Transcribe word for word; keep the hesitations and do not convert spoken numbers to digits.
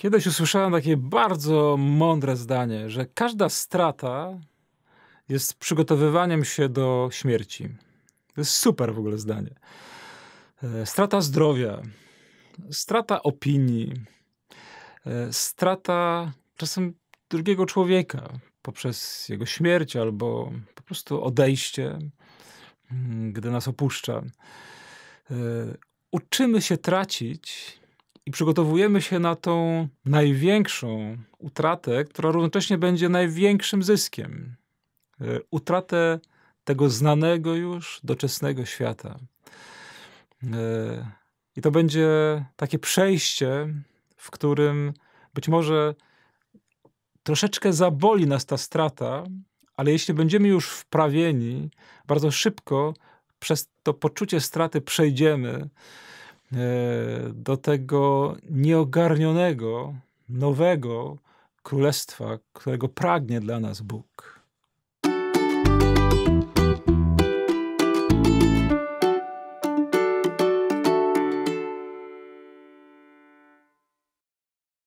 Kiedyś usłyszałem takie bardzo mądre zdanie, że każda strata jest przygotowywaniem się do śmierci. To jest super w ogóle zdanie. E, Strata zdrowia, strata opinii, e, strata czasem drugiego człowieka poprzez jego śmierć albo po prostu odejście, mm, gdy nas opuszcza. E, Uczymy się tracić i przygotowujemy się na tą największą utratę, która równocześnie będzie największym zyskiem. E, Utratę tego znanego już, doczesnego świata. E, I to będzie takie przejście, w którym być może troszeczkę zaboli nas ta strata, ale jeśli będziemy już wprawieni, bardzo szybko przez to poczucie straty przejdziemy e, do tego nieogarnionego, nowego królestwa, którego pragnie dla nas Bóg.